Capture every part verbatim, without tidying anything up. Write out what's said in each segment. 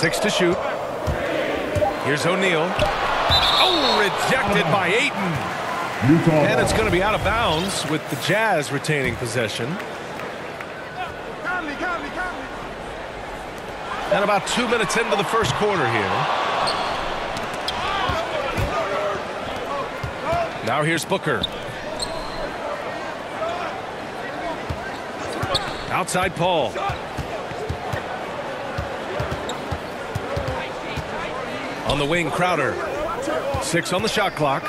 Six to shoot. Here's O'Neal. Oh, rejected by Ayton. And it's going to be out of bounds with the Jazz retaining possession. And about two minutes into the first quarter here. Now here's Booker. Outside Paul. On the wing, Crowder. Six on the shot clock.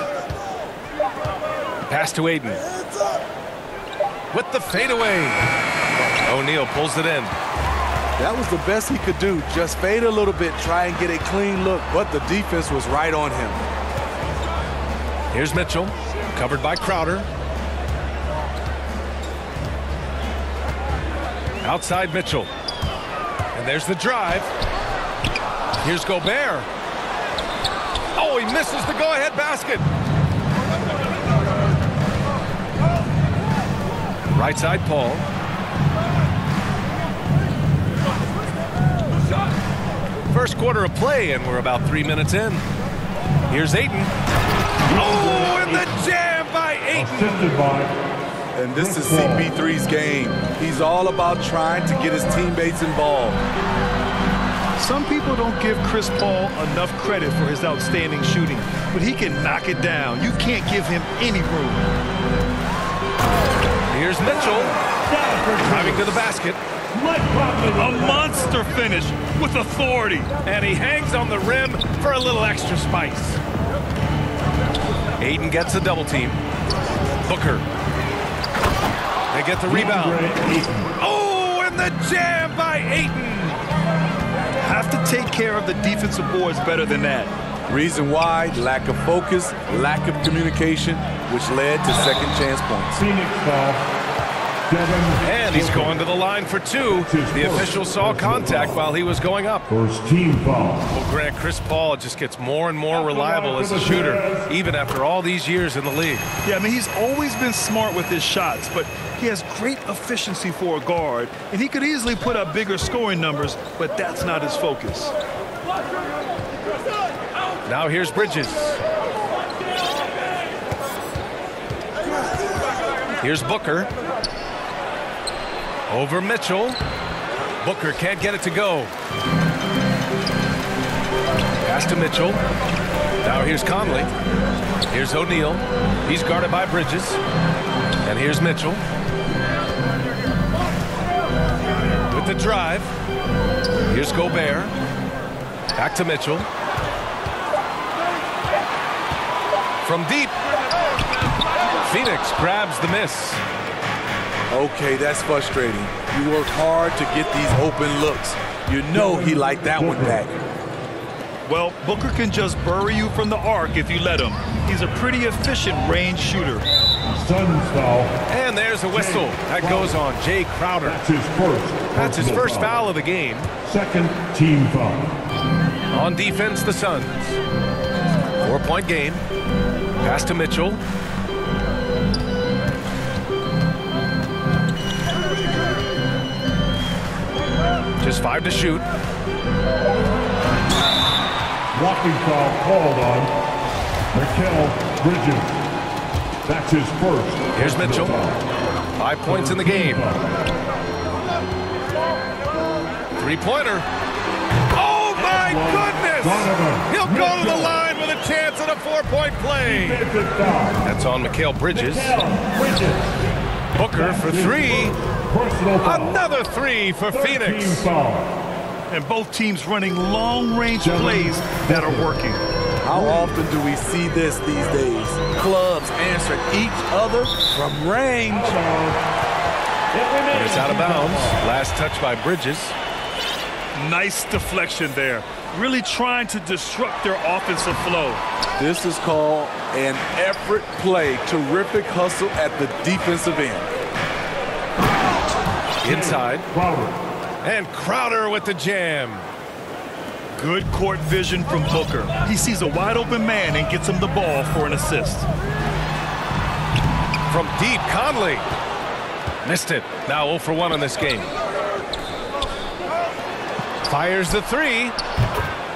Pass to Ayton. With the fadeaway. O'Neal pulls it in. That was the best he could do. Just fade a little bit, try and get a clean look, but the defense was right on him. Here's Mitchell, covered by Crowder. Outside Mitchell. And there's the drive. Here's Gobert. Oh, he misses the go-ahead basket. Right side, Paul. First quarter of play, and we're about three minutes in. Here's Ayton. Oh, and the jam by Ayton. And this is C P three's game. He's all about trying to get his teammates involved. Some people don't give Chris Paul enough credit for his outstanding shooting, but he can knock it down. You can't give him any room. Here's Mitchell, driving to the basket. A monster finish with authority. And he hangs on the rim for a little extra spice. Ayton gets a double team. Booker. They get the rebound. Oh, and the jam by Ayton. Have to take care of the defensive boards better than that. Reason why, lack of focus, lack of communication, which led to second chance points. Phoenix foul. And he's going to the line for two. The official saw contact while he was going up. First team foul. Well, Grant, Chris Paul just gets more and more reliable as a shooter, even after all these years in the league. Yeah, I mean, he's always been smart with his shots, but he has great efficiency for a guard, and he could easily put up bigger scoring numbers, but that's not his focus. Now here's Bridges. Here's Booker. Over Mitchell. Booker can't get it to go. Pass to Mitchell. Now here's Conley. Here's O'Neal. He's guarded by Bridges. And here's Mitchell. With the drive. Here's Gobert. Back to Mitchell. From deep. Phoenix grabs the miss. Okay, that's frustrating. You work hard to get these open looks. You know he liked that one back. Well, Booker can just bury you from the arc if you let him. He's a pretty efficient range shooter. Suns foul. And there's a whistle. That goes on Jay Crowder. That's his first. That's his first foul of the game. Second team foul. On defense, the Suns. Four-point game. Pass to Mitchell. Just five to shoot. Walking foul called on Mikal Bridges. That's his first. Here's Mitchell. Five points in the game. Three-pointer. Oh, my goodness! He'll go to the line with a chance at a four-point play. That's on Mikal Bridges. Booker for three. Another three for Phoenix. And both teams running long-range plays that are working. How often do we see this these days? Clubs answer each other from range. And it's out of bounds. Last touch by Bridges. Nice deflection there. Really trying to disrupt their offensive flow. This is called an effort play. Terrific hustle at the defensive end. Inside. And Crowder with the jam. Good court vision from Booker. He sees a wide open man and gets him the ball for an assist. From deep, Conley. Missed it. Now zero for one in this game. Fires the three.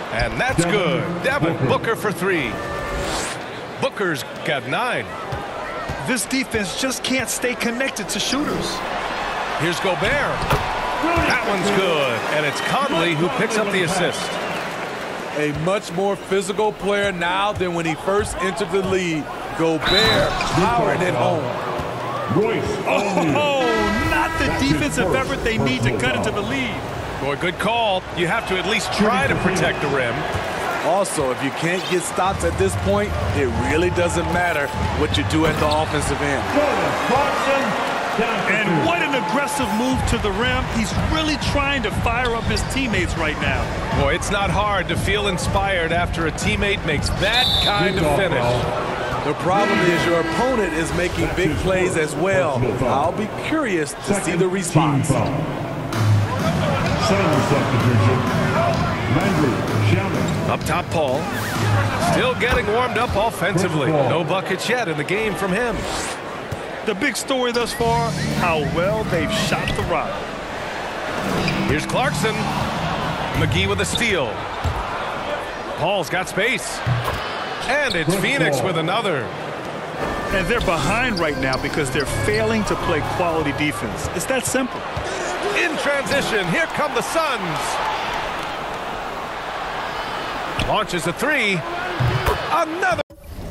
And that's good. Devin Booker for three. Booker's got nine. This defense just can't stay connected to shooters. Here's Gobert. That one's good. And it's Conley who picks up the assist. A much more physical player now than when he first entered the league. Gobert powering it home. Oh, not the defensive effort they need to cut into the lead. Boy, good call. You have to at least try to protect the rim. Also, if you can't get stops at this point, it really doesn't matter what you do at the offensive end. And what an aggressive move to the rim. He's really trying to fire up his teammates right now. Boy, it's not hard to feel inspired after a teammate makes that kind of finish. The problem is your opponent is making big plays as well. I'll be curious to see the response. Up top, Paul. Still getting warmed up offensively. No buckets yet in the game from him. The big story thus far, how well they've shot the rock. Here's Clarkson. McGee with a steal. Paul's got space. And it's Phoenix with another. And they're behind right now because they're failing to play quality defense. It's that simple. In transition, here come the Suns. Launches a three. Another.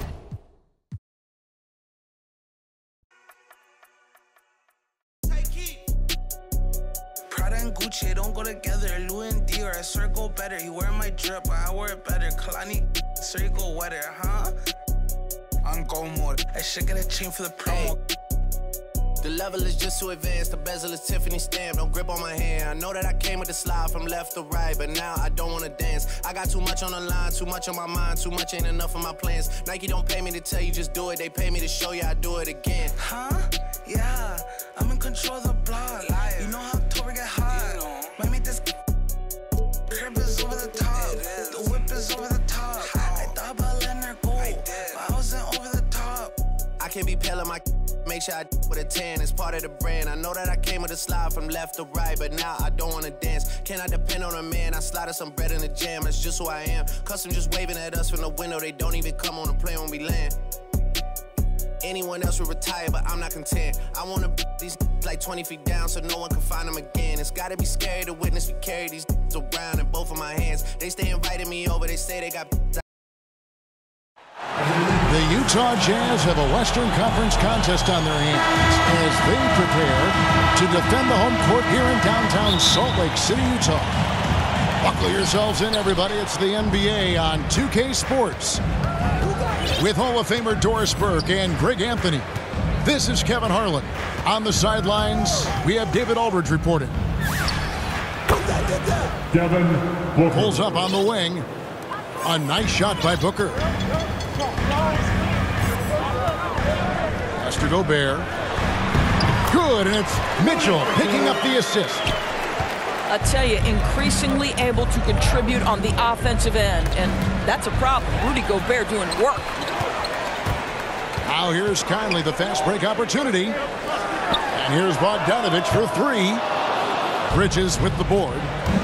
Prada and Gucci don't go together. Louis and Dior, I swear go better. He wear my drip, but I wear it better. Kalani, swear you go wetter, huh? On go mode. I should get a chain for the promo. The level is just too advanced. The bezel is Tiffany stamped. Don't grip on my hand. I know that I came with the slide from left to right, but now I don't want to dance. I got too much on the line, too much on my mind, too much ain't enough of my plans. Nike don't pay me to tell you just do it. They pay me to show you I do it again. Huh? Yeah, I'm in control of the block. Liar. You know how October get hot. You know. Might make this crib is over the top. The whip is over the top. I thought about letting her go, but I wasn't over the top. I can't be pale in my make sure I with a tan. It's part of the brand. I know that I came with a slide from left to right, but now I don't want to dance. Can I depend on a man? I slided some bread in the jam. That's just who I am. Custom just waving at us from the window. They don't even come on the plane when we land. Anyone else would retire, but I'm not content. I want to these like twenty feet down so no one can find them again. It's gotta be scary to witness me carry these around in both of my hands. They stay inviting me over. They say they got. The Utah Jazz have a Western Conference contest on their hands as they prepare to defend the home court here in downtown Salt Lake City, Utah. Buckle yourselves in, everybody. It's the N B A on two K Sports. With Hall of Famer Doris Burke and Greg Anthony, this is Kevin Harlan. On the sidelines, we have David Aldridge reporting. Devin Booker Pulls up on the wing. A nice shot by Booker. Pass to Gobert. Good, and it's Mitchell picking up the assist. I tell you, increasingly able to contribute on the offensive end, and that's a problem. Rudy Gobert doing work. Now here's Conley, the fast break opportunity. And here's Bogdanovich for three. Bridges with the board.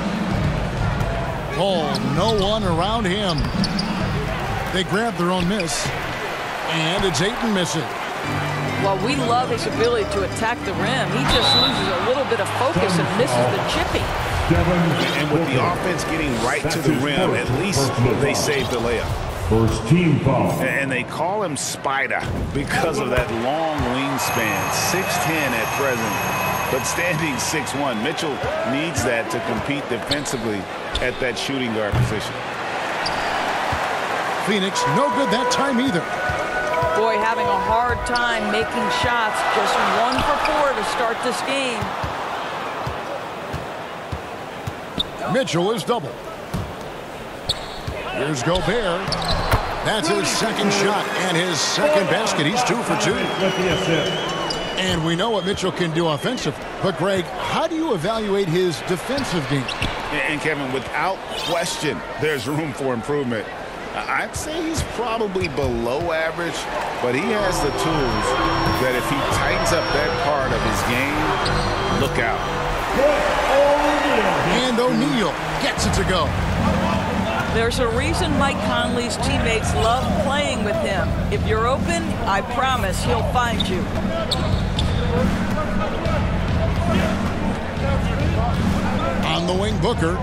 Paul, no one around him. They grab their own miss. And it's Ayton missing. While we love his ability to attack the rim, he just loses a little bit of focus and misses the chippy. And with the offense getting right to the rim, at least they saved the layup. First team foul. And they call him Spider because of that long wingspan, six ten at present, but standing six one. Mitchell needs that to compete defensively at that shooting guard position. Phoenix, no good that time either. Boy, having a hard time making shots. Just one for four to start this game. Mitchell is double. Here's Gobert. That's his second shot and his second basket. He's two for two. And we know what Mitchell can do offensively. But, Greg, how do you evaluate his defensive game? And, Kevin, without question, there's room for improvement. I'd say he's probably below average, but he has the tools that if he tightens up that part of his game, look out. And O'Neal gets it to go. There's a reason Mike Conley's teammates love playing with him. If you're open, I promise he'll find you. On the wing, Booker.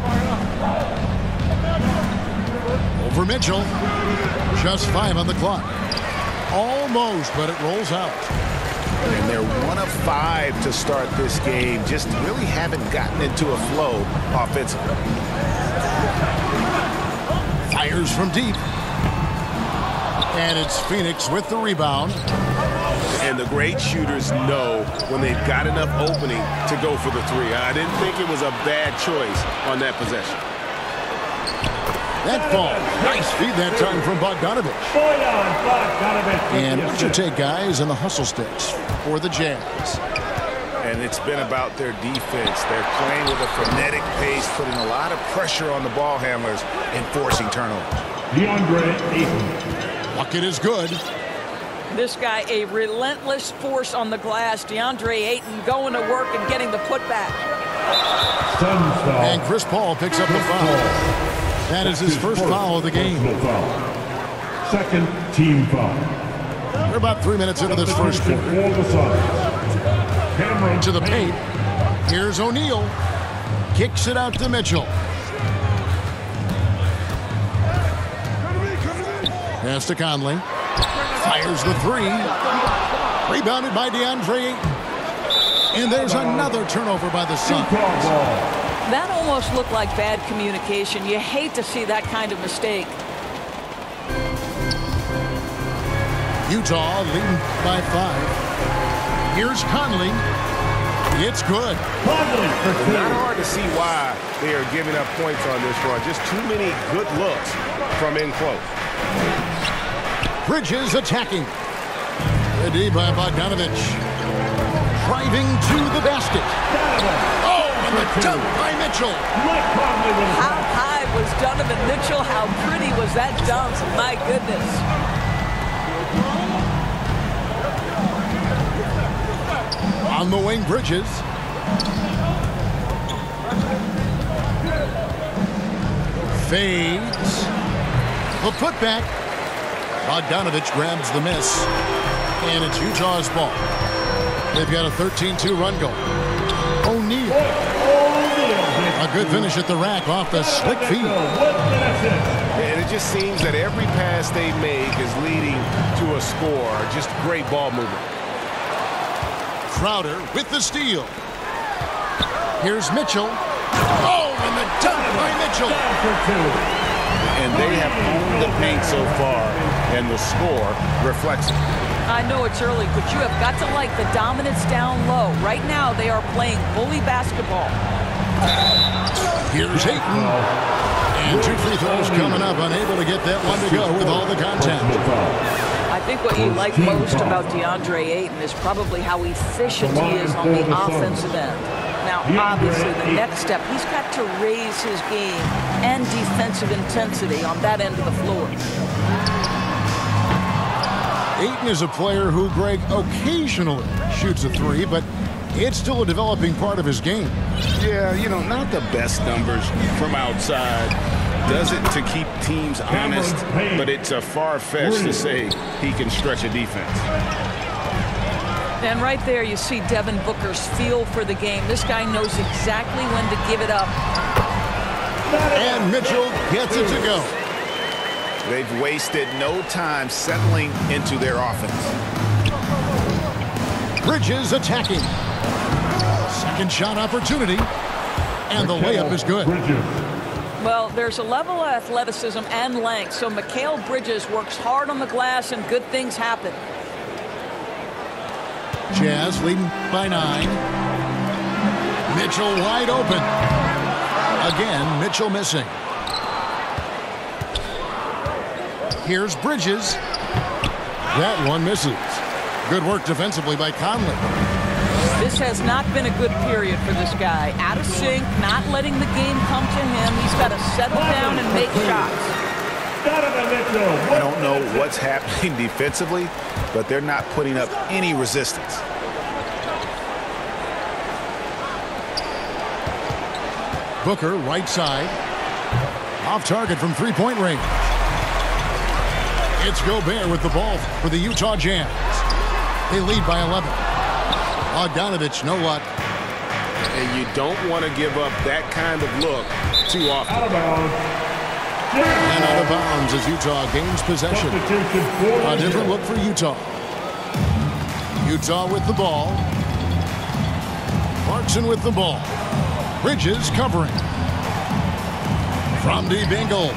Over Mitchell. Just five on the clock. Almost, but it rolls out. And they're one of five to start this game. Just really haven't gotten into a flow offensively. Fires from deep. And it's Phoenix with the rebound. And the great shooters know when they've got enough opening to go for the three. I didn't think it was a bad choice on that possession. That ball. Nice feed that time from Bogdanovich. And what's your take, guys, on the hustle sticks for the Jazz? And it's been about their defense. They're playing with a frenetic pace, putting a lot of pressure on the ball handlers and forcing turnovers. DeAndre Ayton. Bucket is good. This guy, a relentless force on the glass. DeAndre Ayton going to work and getting the putback. And Chris Paul picks up the foul. That is his first foul of the game. Second team foul. We're about three minutes into this first quarter. To the paint. Here's O'Neal. Kicks it out to Mitchell. Pass to Conley. Fires the three. Rebounded by DeAndre Ayton. And there's another turnover by the Suns. That almost looked like bad communication. You hate to see that kind of mistake. Utah leading by five. Here's Conley. It's good. Not hard to see why they are giving up points on this run. Just too many good looks from in close. Bridges attacking. Ready by Bogdanovich. Driving to the basket. Oh, and the dunk by Mitchell. How high was Donovan Mitchell? How pretty was that dunk? My goodness. On the wing, Bridges. Fades. The putback. Bogdanovich grabs the miss. And it's Utah's ball. They've got a thirteen two run goal. O'Neal. A good finish at the rack off the slick feed. And it just seems that every pass they make is leading to a score. Just great ball movement. Crowder with the steal. Here's Mitchell. Oh, and the dunk by Mitchell. And they have owned the paint so far, and the score reflects it. I know it's early, but you have got to like the dominance down low. Right now, they are playing bully basketball. Here's Ayton. And two free throws coming up, unable to get that one to go with all the contact. I think what you like most about DeAndre Ayton is probably how efficient he is on the offensive end. Now, obviously, the next step, he's got to raise his game and defensive intensity on that end of the floor. Ayton is a player who, Greg, occasionally shoots a three, but it's still a developing part of his game. Yeah, you know, not the best numbers from outside. Does it to keep teams honest, but it's a far-fetched to say he can stretch a defense. And right there you see Devin Booker's feel for the game. This guy knows exactly when to give it up. And Mitchell gets it to go. They've wasted no time settling into their offense. Bridges attacking. Second shot opportunity. And the layup is good. Well, there's a level of athleticism and length, so Mikal Bridges works hard on the glass and good things happen. Jazz leading by nine. Mitchell wide open. Again, Mitchell missing. Here's Bridges. That one misses. Good work defensively by Conley. This has not been a good period for this guy. Out of sync, not letting the game come to him. He's got to settle down and make shots. I don't know what's happening defensively, but they're not putting up any resistance. Booker, right side. Off target from three-point range. It's Gobert with the ball for the Utah Jazz. They lead by eleven. Bogdanovich, no luck. And you don't want to give up that kind of look too often. Out of bounds. And out of bounds as Utah gains possession. A different look for Utah. Utah with the ball. Clarkson with the ball. Bridges covering. From deep Ingles.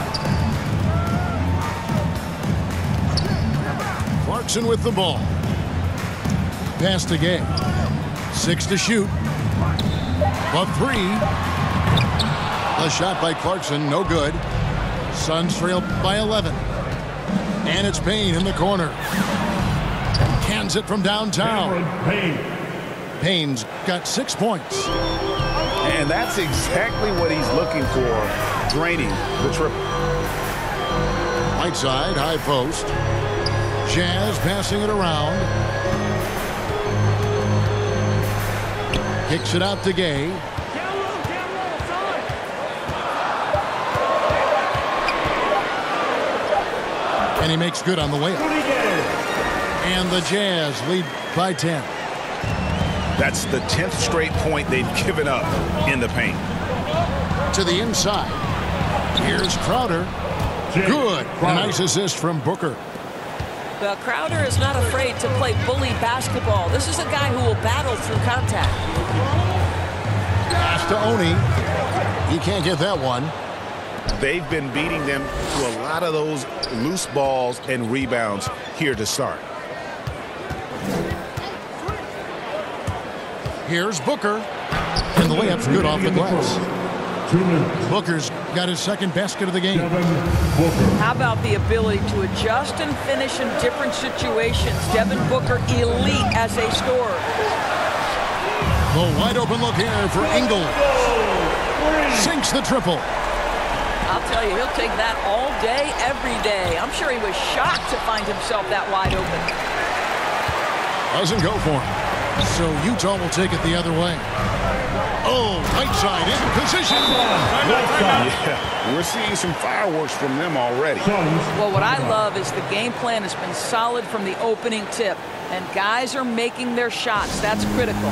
Clarkson with the ball. Pass to Gay. Six to shoot. A three. A shot by Clarkson, no good. Suns trail by eleven. And it's Payne in the corner. Cans it from downtown. Payne's got six points. And that's exactly what he's looking for, draining the triple. Right side, high post. Jazz passing it around. Kicks it out to Gay. And he makes good on the layup. And the Jazz lead by ten. That's the tenth straight point they've given up in the paint. To the inside. Here's Crowder. Good. A nice assist from Booker. Well, Crowder is not afraid to play bully basketball. This is a guy who will battle through contact. Pass to Oni. He can't get that one. They've been beating them to a lot of those loose balls and rebounds here to start. Here's Booker. And the layup's good off the glass. Booker's got his second basket of the game. How about the ability to adjust and finish in different situations? Devin Booker, elite as a scorer. The wide open look here for Ingles. Sinks the triple. I'll tell you, he'll take that all day, every day. I'm sure he was shocked to find himself that wide open. Doesn't go for him. So Utah will take it the other way. Oh, right side in position. Yeah, we're seeing some fireworks from them already. Well, what I love is the game plan has been solid from the opening tip, and guys are making their shots. That's critical.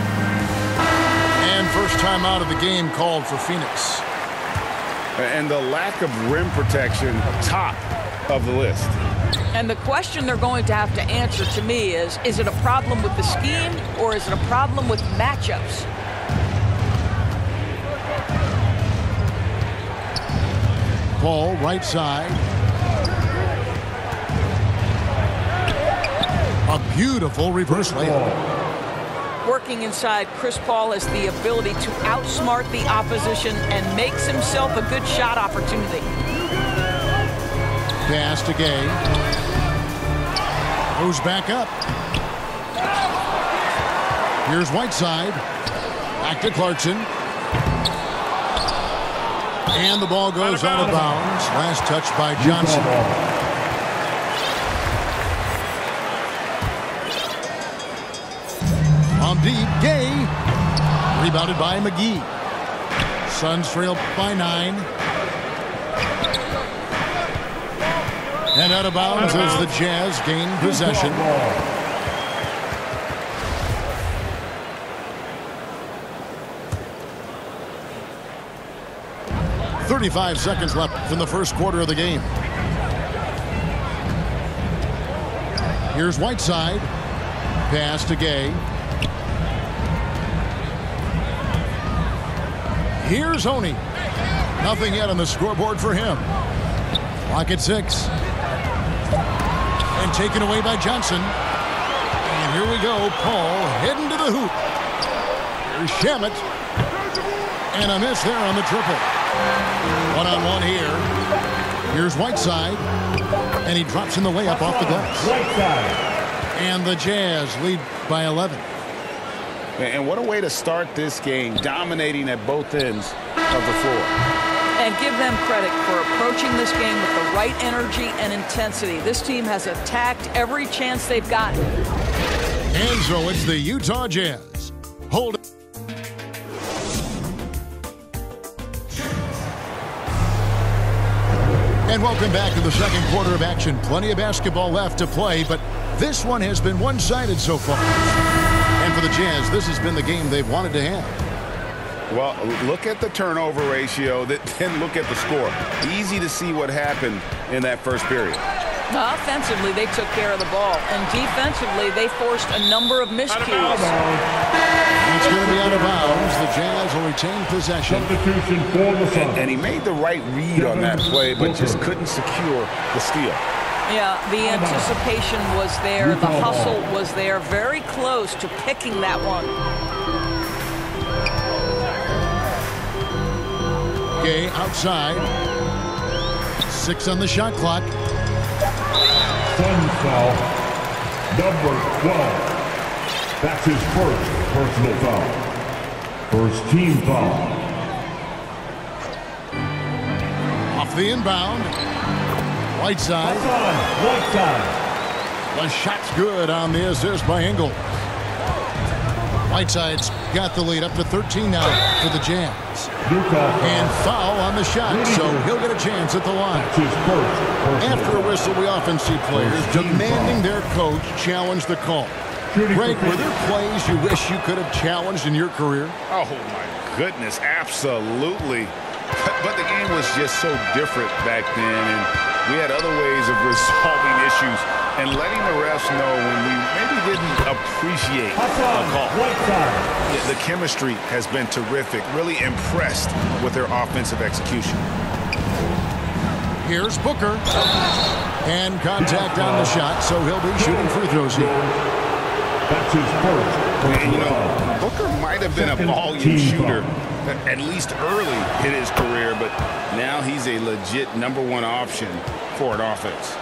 And first time out of the game called for Phoenix. And the lack of rim protection, top of the list. And the question they're going to have to answer to me is, is it a problem with the scheme or is it a problem with matchups? Paul, right side. A beautiful reverse layup. Working inside, Chris Paul has the ability to outsmart the opposition and makes himself a good shot opportunity. Pass to Gay. Goes back up. Here's Whiteside. Back to Clarkson. And the ball goes out of bounds. Last touch by Johnson. On deep, Gay. Rebounded by McGee. Suns trail by nine. And out of bounds as the Jazz gain possession. thirty-five seconds left in the first quarter of the game. Here's Whiteside. Pass to Gay. Here's Oni. Nothing yet on the scoreboard for him. Clock at six. And taken away by Johnson. And here we go. Paul heading to the hoop. Here's Shamet. And a miss there on the triple. One-on-one here. Here's Whiteside. And he drops in the layup off the glass. And the Jazz lead by eleven. And what a way to start this game, dominating at both ends of the floor. And give them credit for approaching this game with the right energy and intensity. This team has attacked every chance they've gotten. And so it's the Utah Jazz. Hold it. And welcome back to the second quarter of action. Plenty of basketball left to play, but this one has been one-sided so far. And for the Jazz, this has been the game they've wanted to have. Well, look at the turnover ratio, then look at the score. Easy to see what happened in that first period. Offensively, they took care of the ball, and defensively, they forced a number of miscues. It's going to be out of bounds. The Jazz will retain possession. Substitution for the Suns. And he made the right read on that play, but just couldn't secure the steal. Yeah, the anticipation was there. The hustle was there. Very close to picking that one. Gay outside. Six on the shot clock. Suns foul. Number twelve. That's his first personal foul. First team foul. Off the inbound. Whiteside. Whiteside. The shot's good on the assist by Ingles. Whiteside's got the lead up to thirteen now for the Jazz. And foul on the shot, so he'll get a chance at the line. After a whistle, we often see players demanding their coach challenge the call. Greg, were there plays you wish you could have challenged in your career? Oh, my goodness, absolutely. But the game was just so different back then, and we had other ways of resolving issues and letting the refs know when we maybe didn't appreciate a call. Yeah, the chemistry has been terrific. Really impressed with their offensive execution. Here's Booker. And contact on the shot, so he'll be shooting free throws here. That's his first. And, you know, Booker might have been a volume shooter, at least early in his career, but now he's a legit number one option for an offense.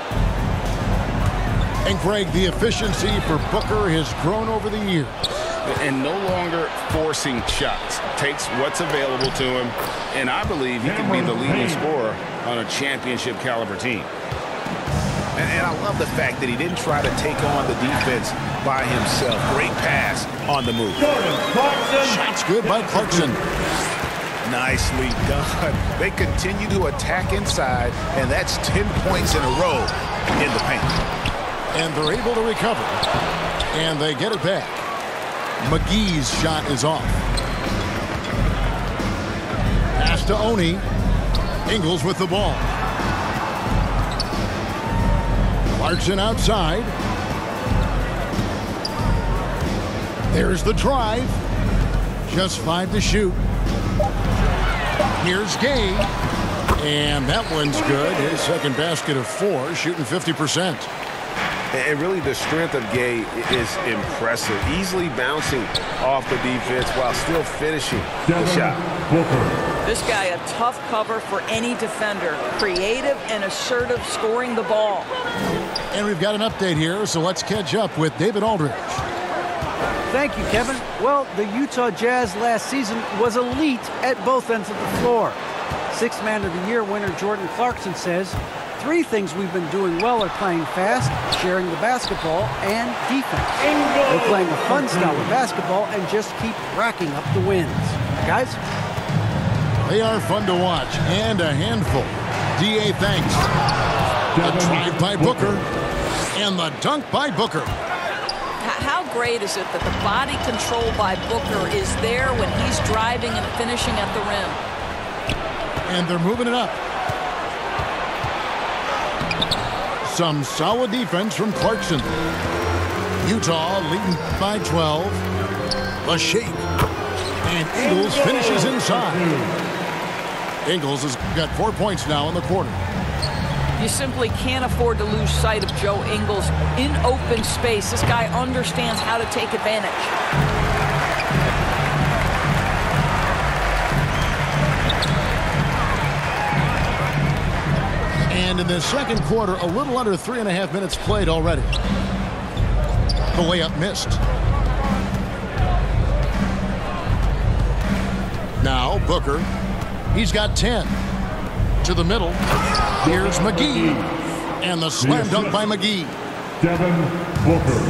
And Greg, the efficiency for Booker has grown over the years. And no longer forcing shots. Takes what's available to him, and I believe he can be the leading scorer on a championship caliber team. And, and I love the fact that he didn't try to take on the defense by himself. Great pass on the move. Shots good by Clarkson. Nicely done. They continue to attack inside, and that's ten points in a row in the paint. And they're able to recover. And they get it back. McGee's shot is off. Pass to Oni. Ingles with the ball. Clarkson outside. There's the drive. Just five to shoot. Here's Gay. And that one's good. His second basket of four, shooting fifty percent. And really the strength of Gay is impressive. Easily bouncing off the defense while still finishing the shot. This guy a tough cover for any defender. Creative and assertive scoring the ball. And we've got an update here, so let's catch up with David Aldridge. Thank you, Kevin. Well, the Utah Jazz last season was elite at both ends of the floor. Sixth Man of the Year winner Jordan Clarkson says, three things we've been doing well are playing fast, sharing the basketball, and defense. We're playing a fun style of basketball and just keep racking up the wins. Guys? They are fun to watch and a handful. D A thanks. The drive by Booker and the dunk by Booker. How great is it that the body control by Booker is there when he's driving and finishing at the rim? And they're moving it up. Some solid defense from Clarkson. Utah leading by twelve. The shake. And Ingles finishes inside. Ingles has got four points now in the quarter. You simply can't afford to lose sight of Joe Ingles in open space. This guy understands how to take advantage. And in the second quarter, a little under three and a half minutes played already. The layup missed. Now Booker. He's got ten. To the middle. Here's McGee. And the slam dunk by McGee. Devin Booker.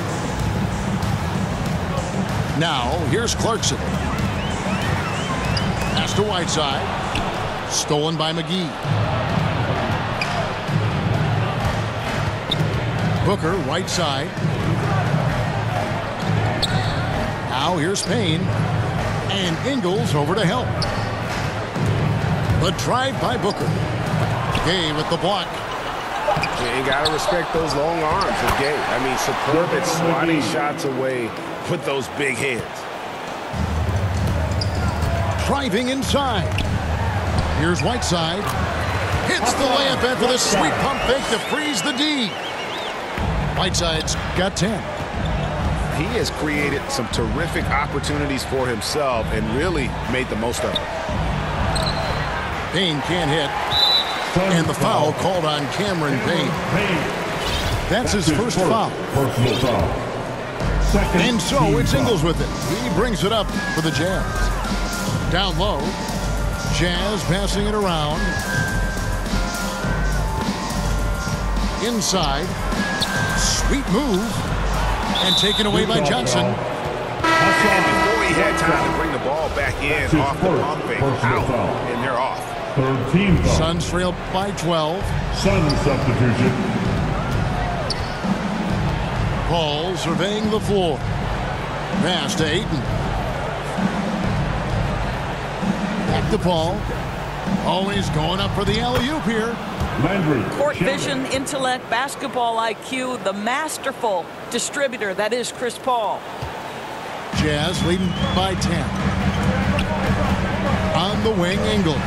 Now, here's Clarkson. Pass to Whiteside. Stolen by McGee. Booker, right side. Now here's Payne. And Ingles over to help. The drive by Booker. Gay with the block. You got to respect those long arms of Gay. I mean, superb at swatting shots away with those big hands. Driving inside. Here's Whiteside. Hits the layup after the sweet pump fake to freeze the D. Whiteside's got ten. He has created some terrific opportunities for himself and really made the most of it. Payne can't hit. And the foul called on Cameron Payne. That's his first foul. Personal foul. Second and so it's Ingles with it. He brings it up for the Jazz. Down low. Jazz passing it around. Inside. Sweet move. And taken away by Johnson. And before he had time to bring the ball back in off the pump fake, out, and they're off. Third team foul. Suns trail by twelve. Suns substitution. Paul surveying the floor. Pass to Ayton. Back to Paul. Always going up for the alley-oop here. Landry. Court vision, intellect, basketball I Q, the masterful distributor that is Chris Paul. Jazz leading by ten. On the wing, Ingles.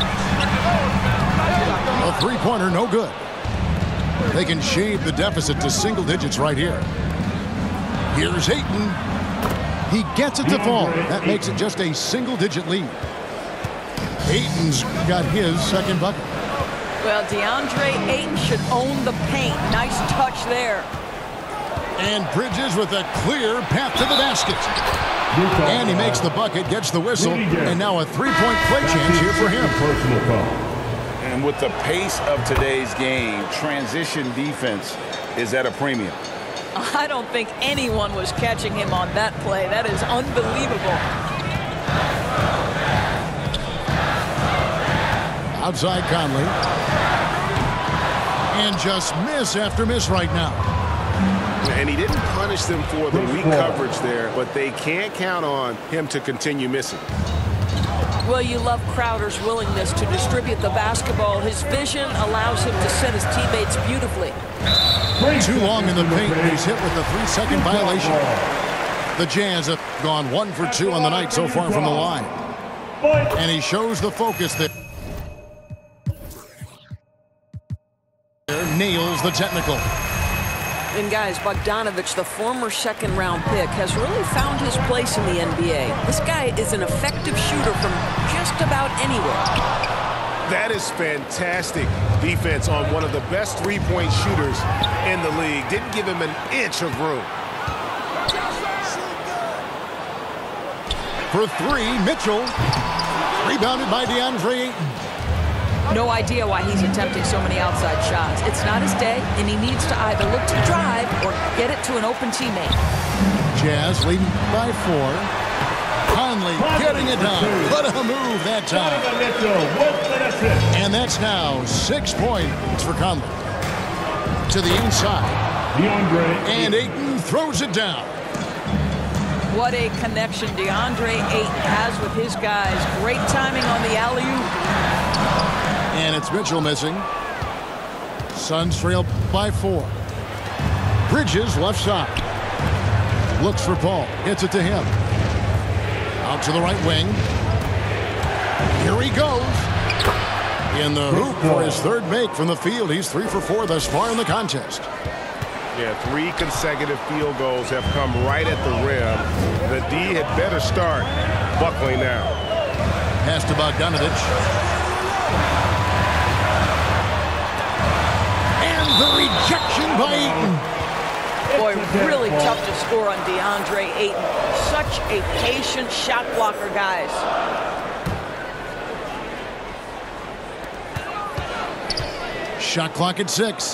A three-pointer, no good. They can shave the deficit to single digits right here. Here's Ayton. He gets it to fall. That makes it just a single-digit lead. Ayton's got his second bucket. Well, DeAndre Ayton should own the paint. Nice touch there. And Bridges with a clear path to the basket. And he makes the bucket, gets the whistle, and now a three-point play chance here for him. Personal foul. And with the pace of today's game, transition defense is at a premium. I don't think anyone was catching him on that play. That is unbelievable. Outside Conley. And just miss after miss right now. And he didn't punish them for the weak coverage there, but they can't count on him to continue missing. Well, you love Crowder's willingness to distribute the basketball. His vision allows him to set his teammates beautifully. Too long in the paint. He's hit with a three-second violation. The Jazz have gone one for two on the night so far from the line. And he shows the focus there. Nails the technical. And guys, Bogdanovich, the former second-round pick, has really found his place in the N B A. This guy is an effective shooter from just about anywhere. That is fantastic defense on one of the best three-point shooters in the league. Didn't give him an inch of room. For three, Mitchell. Rebounded by DeAndre Ayton. No idea why he's attempting so many outside shots. It's not his day, and he needs to either look to drive or get it to an open teammate. Jazz leading by four. Conley getting it done. What a move that time. And that's now six points for Conley. To the inside. And Ayton throws it down. What a connection DeAndre Ayton has with his guys. Great timing on the alley-oop. And it's Mitchell missing. Suns trail by four. Bridges left side. Looks for Paul. Gets it to him. Out to the right wing. Here he goes. In the hoop for his third make from the field. He's three for four thus far in the contest. Yeah, three consecutive field goals have come right at the rim. The D had better start buckling now. Pass to Bogdanovich. The rejection by Ayton. Boy, really tough to score on DeAndre Ayton. Such a patient shot blocker, guys. Shot clock at six.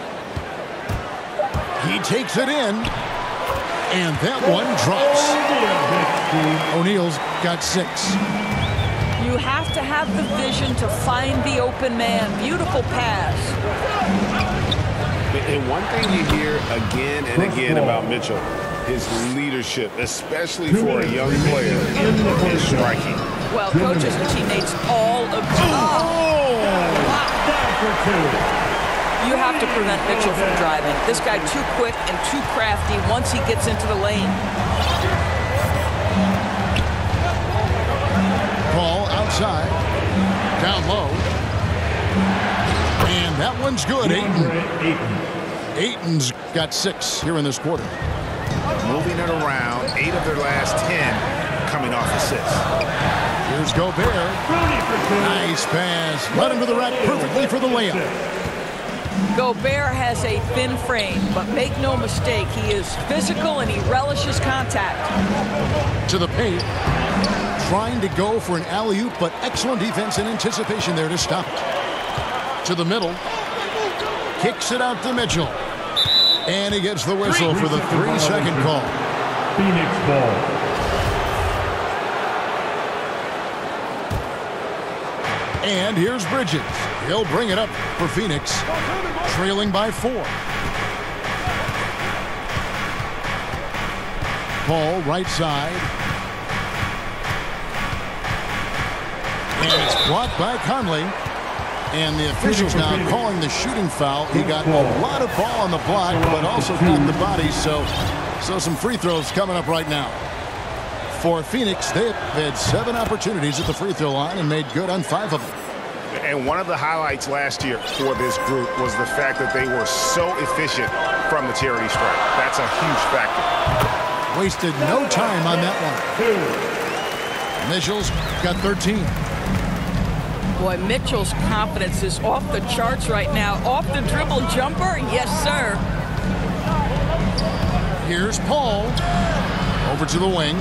He takes it in. And that one drops. O'Neal's got six. You have to have the vision to find the open man. Beautiful pass. And one thing you hear again and again about Mitchell, his leadership, especially for a young player, is striking. Well, coaches and teammates all agree. Oh! You have to prevent Mitchell from driving. This guy too quick and too crafty once he gets into the lane. Ball outside, down low. And that one's good. Ayton. Ayton's got six here in this quarter. Moving it around, eight of their last ten coming off assists. Here's Gobert. Nice pass. Led him to the rack perfectly for the layup. Gobert has a thin frame, but make no mistake, he is physical and he relishes contact. To the paint. Trying to go for an alley-oop, but excellent defense and anticipation there to stop it. To the middle. Kicks it out to Mitchell. And he gets the whistle for the three-second call. Phoenix ball. And here's Bridges. He'll bring it up for Phoenix, trailing by four. Ball right side. And it's blocked by Conley. And the officials now calling the shooting foul. He got a lot of ball on the block, but also got the body. So, so some free throws coming up right now. For Phoenix, they've had seven opportunities at the free throw line and made good on five of them. And one of the highlights last year for this group was the fact that they were so efficient from the charity stripe. That's a huge factor. Wasted no time on that one. Mitchell's got thirteen. Boy, Mitchell's confidence is off the charts right now. Off the dribble jumper, yes, sir. Here's Paul. Over to the wing.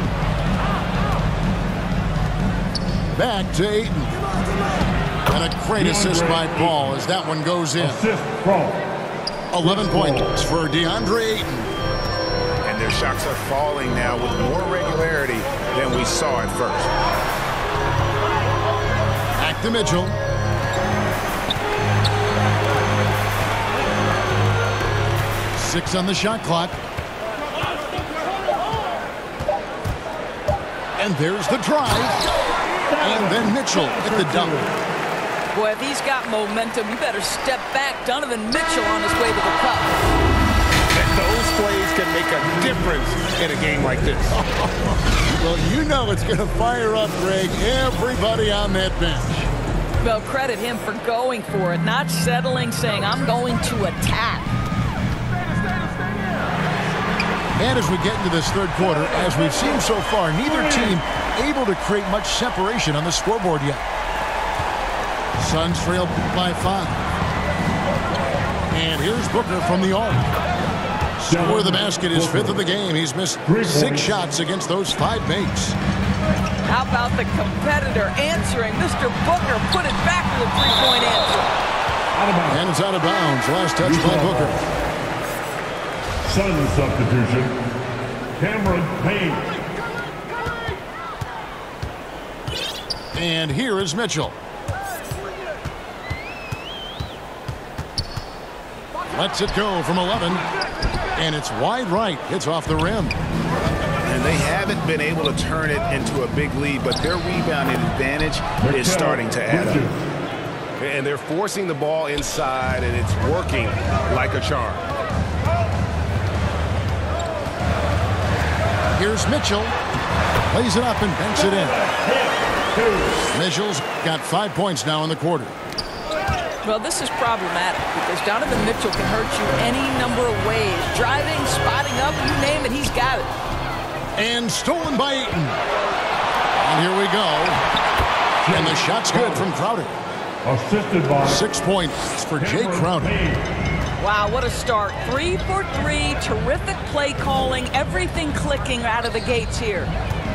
Back to Ayton. And a great assist by Paul as that one goes in. eleven points for DeAndre Ayton. And their shots are falling now with more regularity than we saw at first. Back to Mitchell. Six on the shot clock. And there's the drive. And then Mitchell at the dunk. Boy, if he's got momentum, you better step back. Donovan Mitchell on his way to the cup. And those plays can make a difference in a game like this. Well, you know it's going to fire up, Greg, everybody on that bench. Well, credit him for going for it, not settling, saying, I'm going to attack. And as we get into this third quarter, as we've seen so far, neither team able to create much separation on the scoreboard yet. Suns trail by five. And here's Booker from the arc. Score the basket, his fifth of the game. He's missed six shots against those five mates. How about the competitor answering? Mister Booker put it back to the three-point answer. And it's out of bounds. Last touch by Booker. Sun substitution. Cameron Payne. And here is Mitchell. Lets it go from eleven. And it's wide right. It's off the rim. And they haven't been able to turn it into a big lead, but their rebounding advantage is starting to add up. And they're forcing the ball inside, and it's working like a charm. Here's Mitchell. Plays it up and banks it in. Mitchell's got five points now in the quarter. Well, this is problematic because Donovan Mitchell can hurt you any number of ways. Driving, spotting up, you name it, he's got it. And stolen by Ayton. And here we go. And the shot's good from Crowder. Assisted by Six points for Jay Crowder. Wow, what a start. Three for three, terrific play calling, everything clicking out of the gates here.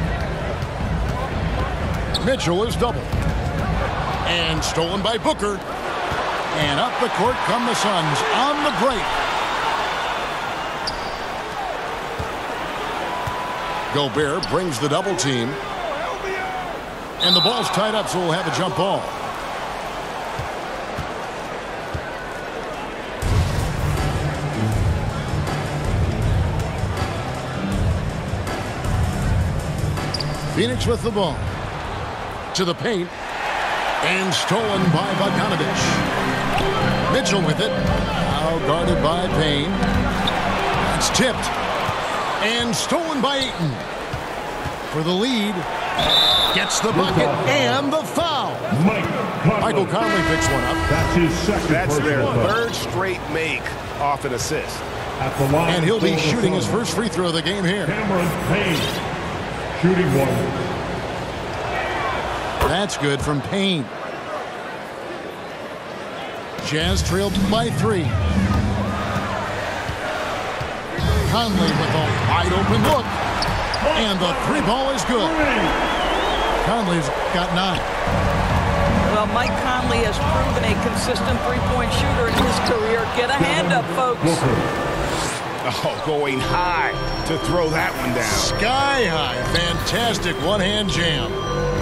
Mitchell is double. And stolen by Booker. And up the court come the Suns on the break. Gobert brings the double team. And the ball's tied up, so we'll have a jump ball. Phoenix with the ball. To the paint. And stolen by Bogdanovich. Mitchell with it. Now guarded by Payne. It's tipped. And stolen by Ayton. For the lead. Gets the bucket and the foul. Michael Conley picks one up. That's his second. That's their personal foul. third straight make off an assist. At the line And he'll be for the shooting his Suns, first free throw of the game here. Cameron Payne. Shooting one. That's good from Payne. Jazz trailed by three. Conley with a wide open look. And the three ball is good. Conley's got nine. Well, Mike Conley has proven a consistent three-point shooter in his career. Get a hand up, folks. Oh, going high to throw that one down. Sky high. Fantastic one-hand jam.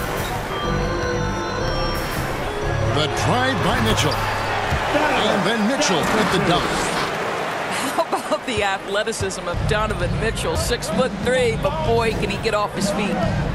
The drive by Mitchell. And then Mitchell with the dunk. How about the athleticism of Donovan Mitchell? Six foot three, but boy, can he get off his feet.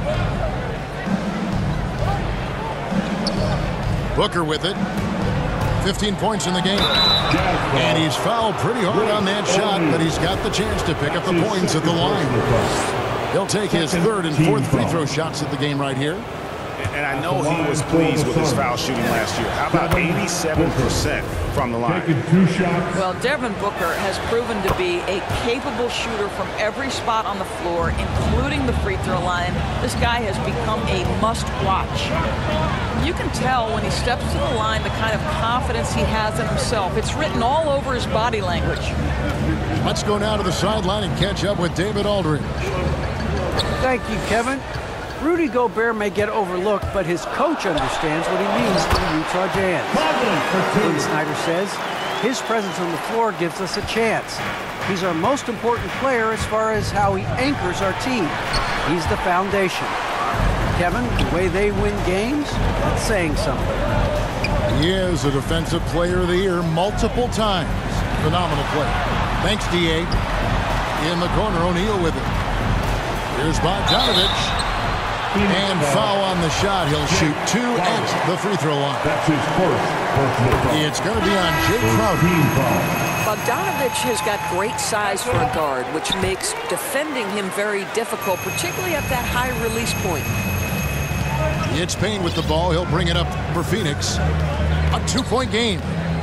Booker with it. fifteen points in the game. And he's fouled pretty hard on that shot, but he's got the chance to pick up the points at the line. He'll take his third and fourth free throw shots at the game right here. And I know he was pleased with his foul shooting last year. How about eighty-seven percent from the line? Two shots. Well, Devin Booker has proven to be a capable shooter from every spot on the floor, including the free throw line. This guy has become a must-watch. You can tell when he steps to the line the kind of confidence he has in himself. It's written all over his body language. Let's go now to the sideline and catch up with David Aldridge. Thank you, Kevin. Rudy Gobert may get overlooked, but his coach understands what he means to the Utah Jazz. Quinn Snyder says, his presence on the floor gives us a chance. He's our most important player as far as how he anchors our team. He's the foundation. Kevin, the way they win games, that's saying something. He is a Defensive Player of the Year multiple times. Phenomenal play. Thanks, D A. In the corner, O'Neal with it. Here's Bogdanovich. And foul on the shot. He'll shoot two at the free throw line. That's his first personal foul. It's going to be on Jay Crowder. Bogdanovich has got great size for a guard, which makes defending him very difficult, particularly at that high release point. It's Payne with the ball. He'll bring it up for Phoenix. A two-point game.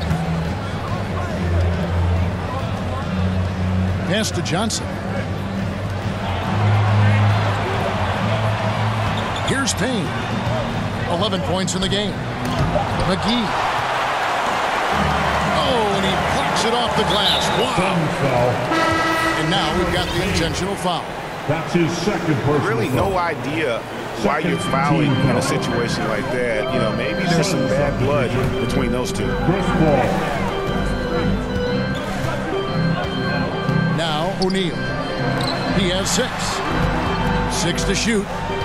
Pass to Johnson. Here's Payne. eleven points in the game. McGee. Oh, and he plucks it off the glass. Wow. And now we've got the intentional foul. That's his second personal Really foul. no idea why you're fouling in a situation like that. You know, maybe there's some bad blood between those two. Chris Paul. Now O'Neal. He has six. Six to shoot.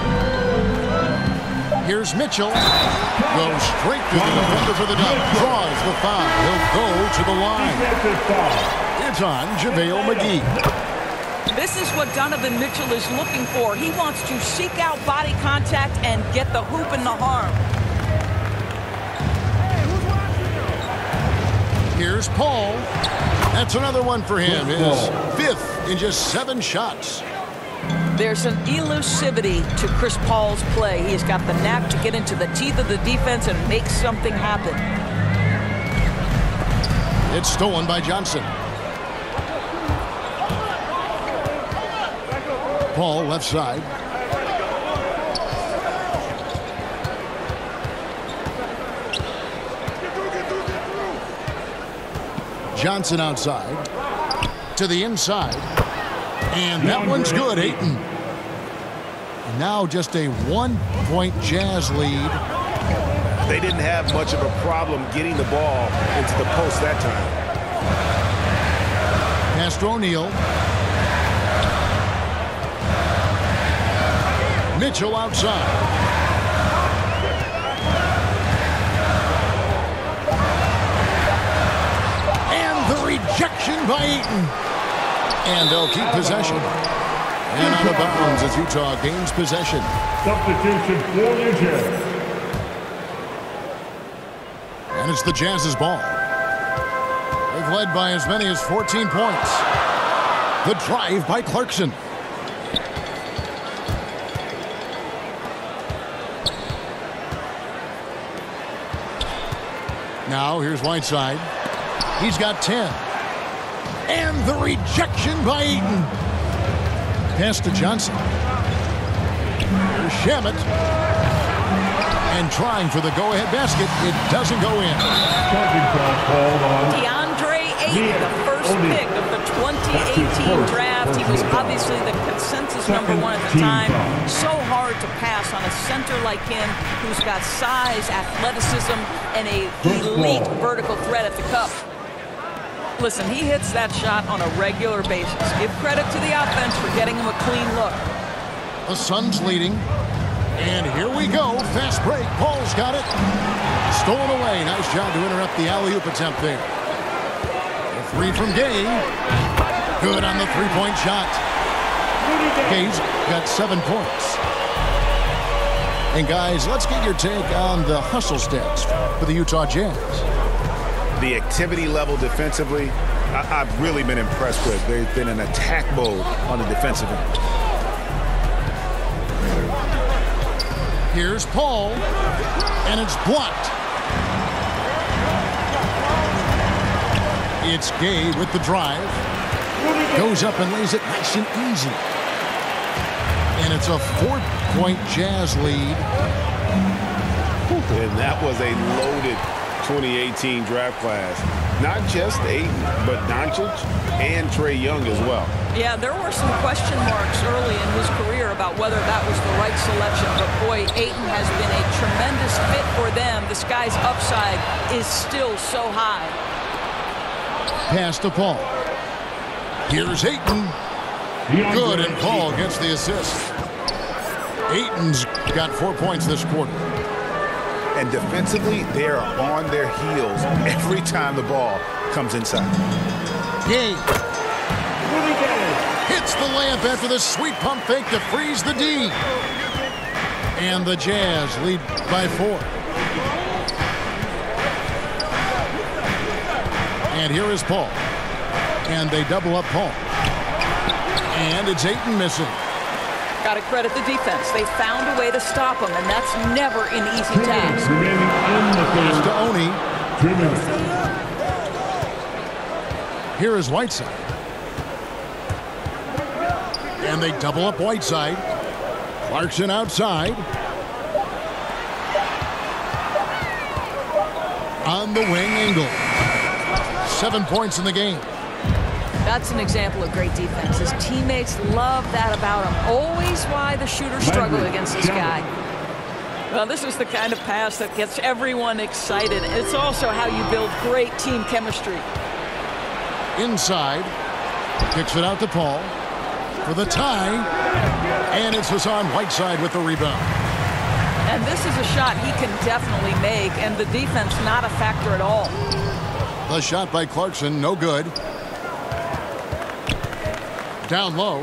Here's Mitchell. Goes straight to the defender for the dunk. Draws the foul. He'll go to the line. It's on JaVale McGee. This is what Donovan Mitchell is looking for. He wants to seek out body contact and get the hoop in the arm. Here's Paul. That's another one for him. His fifth in just seven shots. There's an elusivity to Chris Paul's play. He has got the knack to get into the teeth of the defense and make something happen. It's stolen by Johnson. Paul left side. Johnson outside. To the inside. And that one's good, Ayton. Now just a one-point Jazz lead. They didn't have much of a problem getting the ball into the post that time. Pass to O'Neal. Mitchell outside. And the rejection by Ayton. And they'll keep possession. And out of bounds as Utah gains possession. Substitution for the Jazz. And it's the Jazz's ball. They've led by as many as fourteen points. The drive by Clarkson. Now here's Whiteside. He's got ten. And the rejection by Eaton. Pass to Johnson. Here's Shamet. And trying for the go-ahead basket. It doesn't go in. DeAndre Ayton, the first pick of the twenty eighteen draft. He was obviously the consensus number one at the time. So hard to pass on a center like him who's got size, athleticism, and a elite vertical threat at the cup. Listen, he hits that shot on a regular basis. Give credit to the offense for getting him a clean look. The Suns leading. And here we go. Fast break. Paul's got it. Stolen away. Nice job to interrupt the alley-oop attempt there. The three from Gay. Good on the three-point shot. Gay's got seven points. And guys, let's get your take on the hustle stats for the Utah Jazz. The activity level defensively, I I've really been impressed with. They've been in attack mode on the defensive end. Here's Paul, and it's blocked. It's Gay with the drive. Goes up and lays it nice and easy. And it's a four-point Jazz lead. And that was a loaded twenty eighteen draft class. Not just Ayton, but Doncic and Trae Young as well. Yeah, there were some question marks early in his career about whether that was the right selection. But boy, Ayton has been a tremendous fit for them. This guy's upside is still so high. Pass to Paul. Here's Ayton. Good, and Paul gets the assist. Ayton's got four points this quarter. And defensively, they are on their heels every time the ball comes inside. Gay hits the layup after the sweet pump fake to freeze the D. And the Jazz lead by four. And here is Paul. And they double up Paul. And it's Ayton missing. Got to credit the defense. They found a way to stop him, and that's never an easy task. Pass to Oni. Here is Whiteside. And they double up Whiteside. Clarkson outside. On the wing, Engel. Seven points in the game. That's an example of great defense. His teammates love that about him. Always why the shooters struggle against this guy. Well, this is the kind of pass that gets everyone excited. It's also how you build great team chemistry. Inside. Kicks it out to Paul for the tie. And it's Hassan Whiteside with the rebound. And this is a shot he can definitely make, and the defense not a factor at all. The shot by Clarkson, no good. Down low.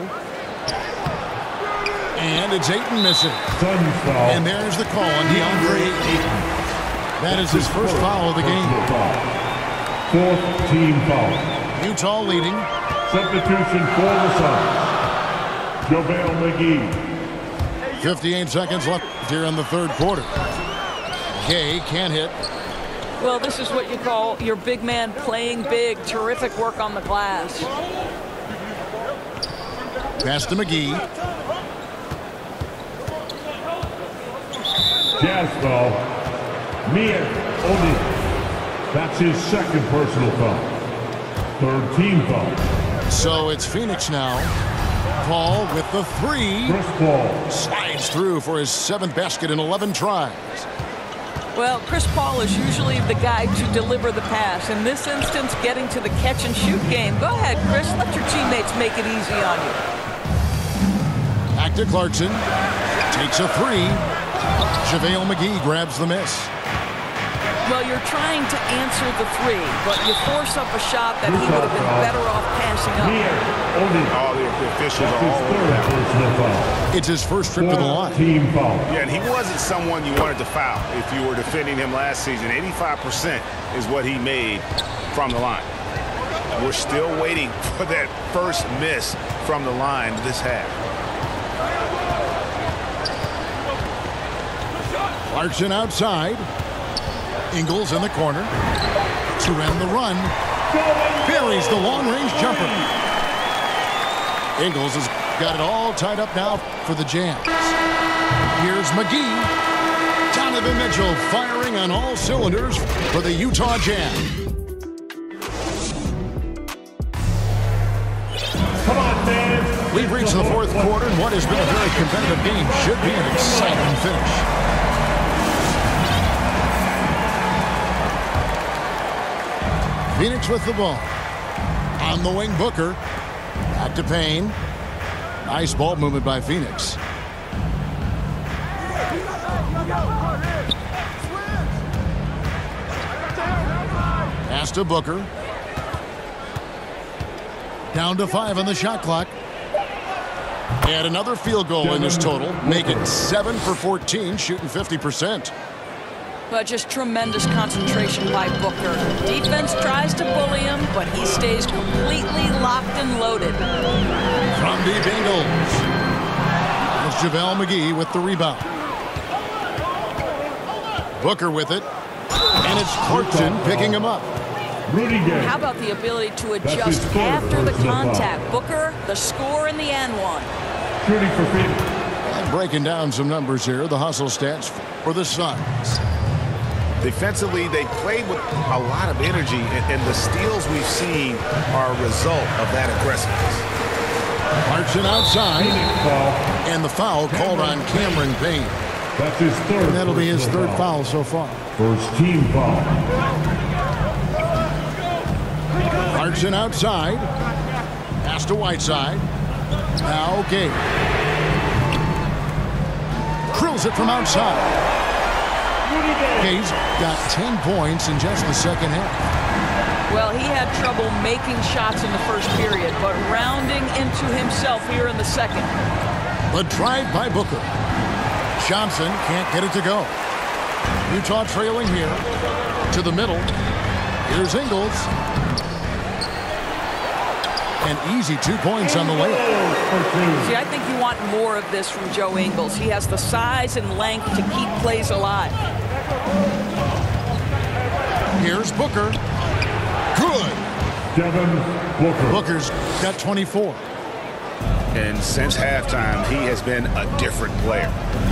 And it's Ayton missing. And there's the call on DeAndre Ayton. That is his first foul of the game. Fourth team foul. Utah leading. Substitution for the Suns. JaVale McGee. fifty-eight seconds left here in the third quarter. Gay can't hit. Well, this is what you call your big man playing big. Terrific work on the glass. Pass to McGee. Jazz foul. Mia Oni. That's his second personal foul. Third team foul. So it's Phoenix now. Paul with the three. Chris Paul slides through for his seventh basket in eleven tries. Well, Chris Paul is usually the guy to deliver the pass. In this instance, getting to the catch and shoot game. Go ahead, Chris. Let your teammates make it easy on you. Back to Clarkson. Takes a three. JaVale McGee grabs the miss. Well, you're trying to answer the three, but you force up a shot that he would have been better off passing up. All the officials are all over that. It's his first trip to the line. Yeah, and he wasn't someone you wanted to foul if you were defending him last season. eighty-five percent is what he made from the line. We're still waiting for that first miss from the line this half. Clarkson outside. Ingles in the corner to end the run. Buries the long-range jumper. Ingles has got it all tied up now for the Jazz. Here's McGee. Donovan Mitchell firing on all cylinders for the Utah Jazz. Come on, fans. We've reached the fourth quarter, and what has been a very competitive game should be an exciting finish. Phoenix with the ball. On the wing, Booker. Back to Payne. Nice ball movement by Phoenix. Pass to Booker. Down to five on the shot clock. And another field goal in his total, making seven for fourteen, shooting fifty percent. But just tremendous concentration by Booker. Defense tries to bully him, but he stays completely locked and loaded. From deep Ingles. It's JaVale McGee with the rebound. Booker with it. And it's Clarkson picking him up. How about the ability to adjust after the contact? Booker, the score in the end one. And breaking down some numbers here, the hustle stats for the Suns. Defensively, they played with a lot of energy, and, and the steals we've seen are a result of that aggressiveness. Clarkson outside, and the foul called on Cameron Payne. That's his third. And that'll be his third foul so far. First team foul. Clarkson outside, pass to Whiteside. Now, okay. Drills it from outside. Hayes got ten points in just the second half. Well, he had trouble making shots in the first period, but rounding into himself here in the second. But tried by Booker. Johnson can't get it to go. Utah trailing here to the middle. Here's Ingles. An easy two points on the layup. See, I think you want more of this from Joe Ingles. He has the size and length to keep plays alive. Here's Booker. Good. Devin Booker. Booker's got twenty-four. And since halftime, he has been a different player.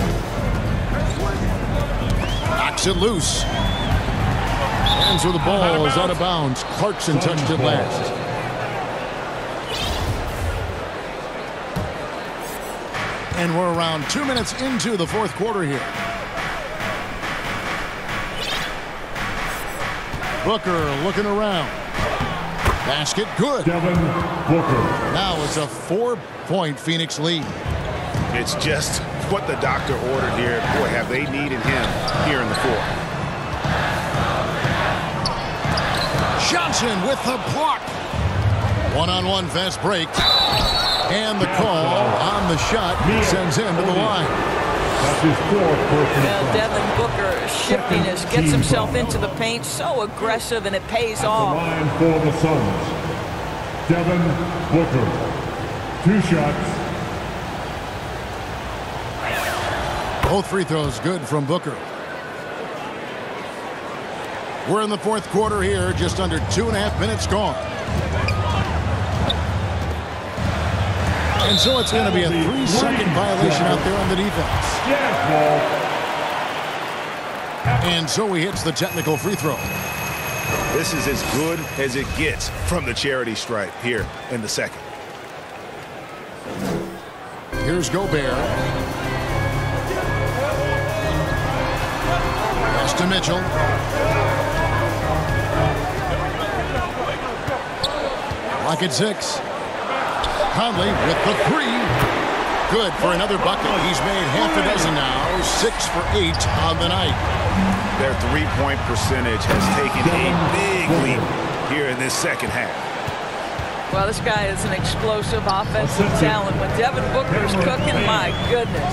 Knocks it loose. And so the ball is out of bounds. Clarkson touched it last. And we're around two minutes into the fourth quarter here. Booker looking around. Basket good. Devin Booker. Now it's a four-point Phoenix lead. It's just what the doctor ordered here. Boy, have they needed him here in the fourth. Johnson with the block. One-on-one fast break. And the call on the shot sends him to the line. That's his fourth personal Well, Devin Booker, shiftiness, gets himself into the paint, so aggressive, and it pays off. The line for the Suns. Devin Booker. Two shots. Both free throws good from Booker. We're in the fourth quarter here, just under two and a half minutes gone. And so it's going to be a three-second violation out there on the defense. And so he hits the technical free throw. This is as good as it gets from the charity stripe here in the second. Here's Gobert. Pass to Mitchell. Lock at six. Conley with the three. Good for another bucket. He's made half a dozen now. Six for eight on the night. their three-point percentage has taken a big leap here in this second half. Well, this guy is an explosive offensive talent. When Devin Booker's cooking, my goodness.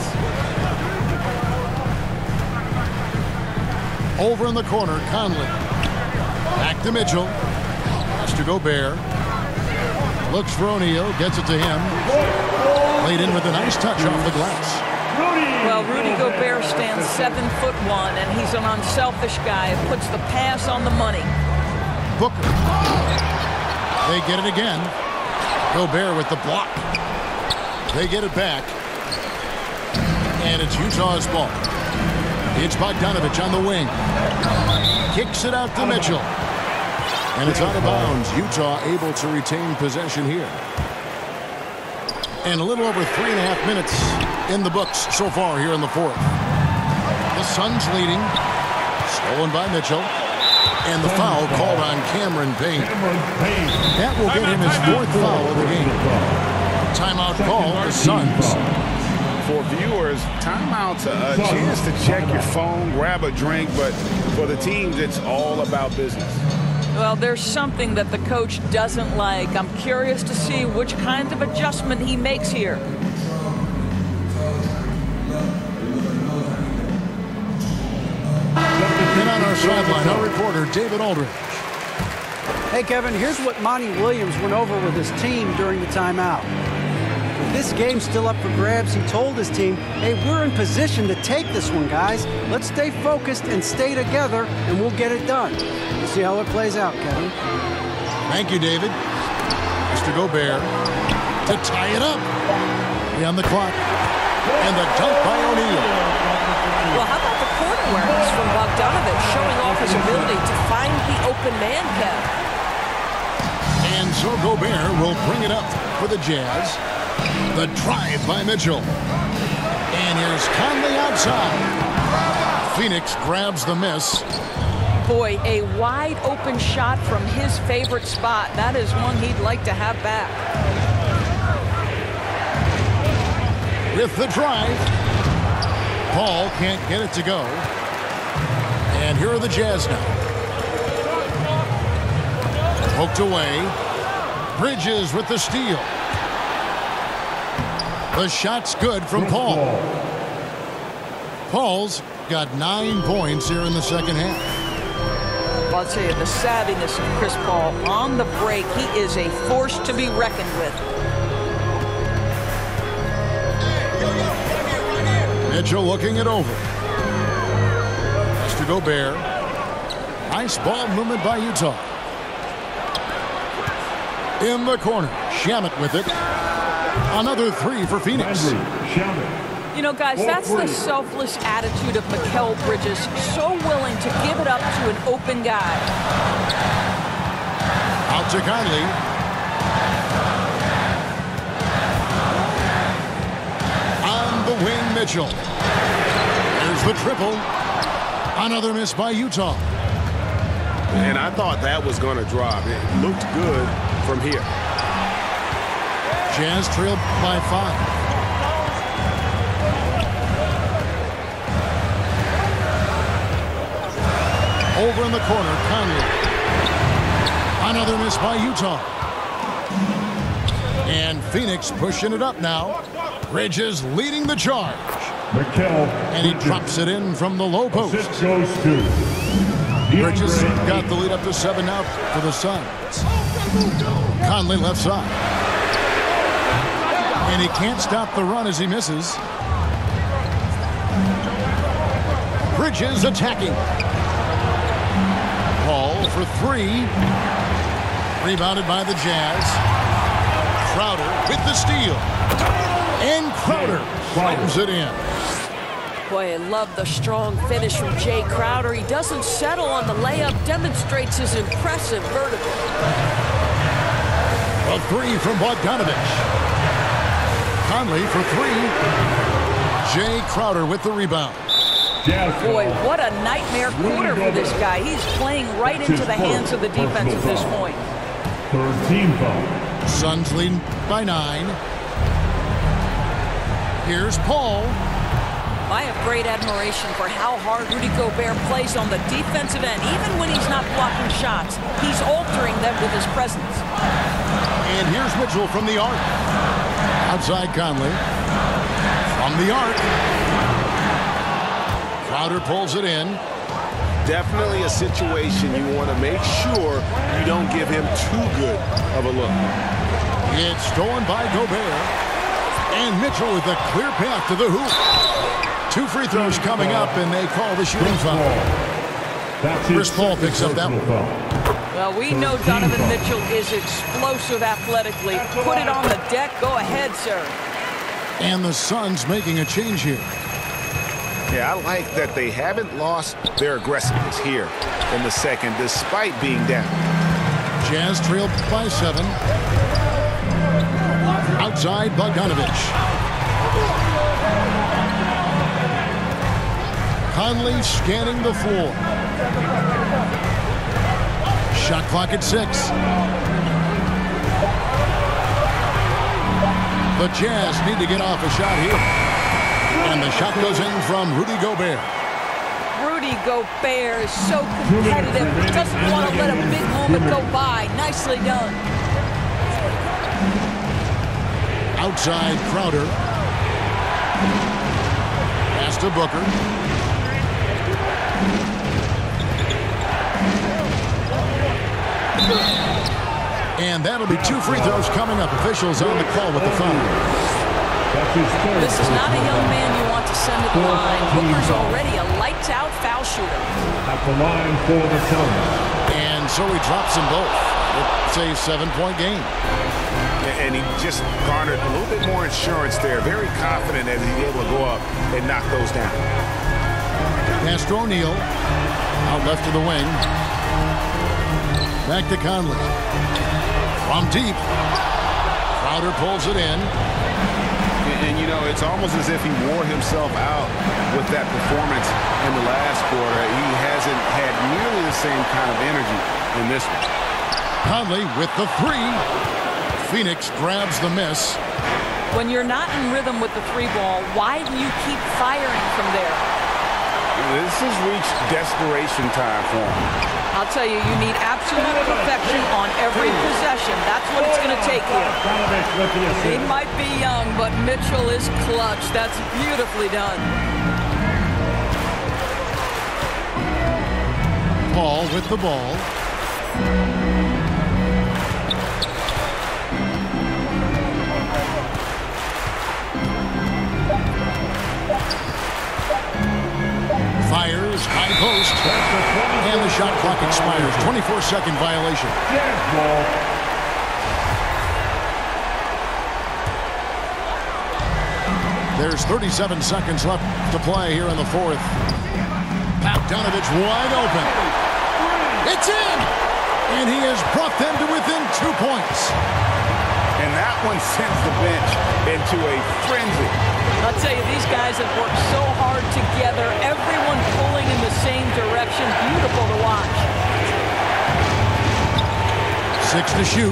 Over in the corner, Conley. Back to Mitchell. Has to Gobert. Looks for O'Neal. Gets it to him. Played in with a nice touch off the glass. Well, Rudy Gobert stands seven foot one, and he's an unselfish guy. Puts the pass on the money. Booker. They get it again. Gobert with the block. They get it back. And it's Utah's ball. It's Bogdanovich on the wing. Kicks it out to Mitchell. And it's out of bounds. Utah able to retain possession here. And a little over three and a half minutes in the books so far here in the fourth. The Suns leading. Stolen by Mitchell. And the foul called on Cameron Payne. That will get him his fourth foul of the game. Timeout call, the Suns. For viewers, timeout's a, a chance to check your phone, grab a drink, but for the teams, it's all about business. Well, there's something that the coach doesn't like. I'm curious to see which kind of adjustment he makes here. And on our sideline, our reporter, David Aldridge. Hey, Kevin, here's what Monty Williams went over with his team during the timeout. With this game still up for grabs, he told his team, hey, we're in position to take this one, guys. Let's stay focused and stay together, and we'll get it done. We'll see how it plays out, Kevin. Thank you, David. Mister Gobert to tie it up. Beyond the clock. And the dunk by O'Neal. Well, how about the court awareness from Bogdanovich, showing off his ability to find the open man, Kev. And so Gobert will bring it up for the Jazz. The drive by Mitchell. And here's Conley outside. Phoenix grabs the miss. Boy, a wide open shot from his favorite spot. That is one he'd like to have back. With the drive. Paul can't get it to go. And here are the Jazz now. Poked away. Bridges with the steal. The shot's good from Paul. Paul's got nine points here in the second half. I'll tell you, the savviness of Chris Paul on the break, he is a force to be reckoned with. Mitchell looking it over. Mister Gobert. Nice ball movement by Utah. In the corner. Shamet with it. Another three for Phoenix. You know, guys, that's the selfless attitude of Mikal Bridges. So willing to give it up to an open guy. Out to Conley. On the wing, Mitchell. There's the triple. Another miss by Utah. And I thought that was going to drop. It looked good from here. Jazz trailed by five. Over in the corner, Conley. Another miss by Utah. And Phoenix pushing it up now. Bridges leading the charge. Mikal and he drops it in from the low post. Assist goes to Bridges got the lead up to seven now for the Suns. Conley left side. And he can't stop the run as he misses. Bridges attacking. Paul for three. Rebounded by the Jazz. Crowder with the steal. And Crowder slams it in. Boy, I love the strong finish from Jay Crowder. He doesn't settle on the layup, demonstrates his impressive vertical. A three from Bogdanovich. Conley for three. Jay Crowder with the rebound. Boy, what a nightmare quarter for this guy. He's playing right into the hands of the defense at this point. Third team foul. Suns leading by nine. Here's Paul. I have great admiration for how hard Rudy Gobert plays on the defensive end. Even when he's not blocking shots, he's altering them with his presence. And here's Mitchell from the arc. Outside Conley. From the arc. Crowder pulls it in. Definitely a situation you want to make sure you don't give him too good of a look. It's stolen by Gobert. And Mitchell with a clear path to the hoop. Two free throws coming up, and they call the shooting foul. Chris Paul picks up that one. Well, we know Donovan Mitchell is explosive athletically. Put it on the deck. Go ahead, sir. And the Suns making a change here. Yeah, I like that they haven't lost their aggressiveness here in the second, despite being down. Jazz trailed by seven. Outside Bogdanovich. Conley scanning the floor. Shot clock at six. The Jazz need to get off a shot here. And the shot goes in from Rudy Gobert. Rudy Gobert is so competitive. He doesn't want to let a big moment go by. Nicely done. Outside Crowder. Pass to Booker. And that'll be two free throws coming up. Officials on the call with the foul. This is not a young man you want to send to the line. Booker's already a lights-out foul shooter. At the line for the Suns. And so he drops them both. It's a seven-point game. And he just garnered a little bit more insurance there. Very confident that he's able to go up and knock those down. Pass to O'Neal. Out left to the wing. Back to Conley. From deep. Crowder pulls it in. And, you know, it's almost as if he wore himself out with that performance in the last quarter. He hasn't had nearly the same kind of energy in this one. Conley with the three. Phoenix grabs the miss. When you're not in rhythm with the three ball, why do you keep firing from there? This has reached desperation time for him. I'll tell you, you need absolute perfection on every possession. That's what it's going to take here. He might be young, but Mitchell is clutch. That's beautifully done. Paul with the ball. Fires, high post, and the shot clock expires. twenty-four second violation. There's thirty-seven seconds left to play here in the fourth. Bogdanovich wide open. It's in! And he has brought them to within two points. And that one sends the bench into a frenzy. I'll tell you, these guys have worked so hard together. Everyone pulling in the same direction. Beautiful to watch. Six to shoot.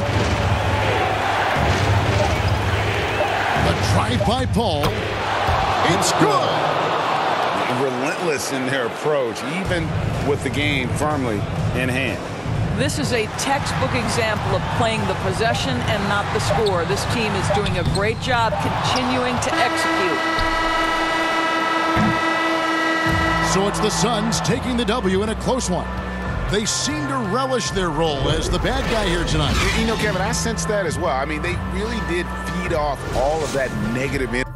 The drive by Paul. It's good. Relentless in their approach, even with the game firmly in hand. This is a textbook example of playing the possession and not the score. This team is doing a great job continuing to execute. So it's the Suns taking the W in a close one. They seem to relish their role as the bad guy here tonight. You know, Kevin, I sense that as well. I mean, they really did feed off all of that negative energy.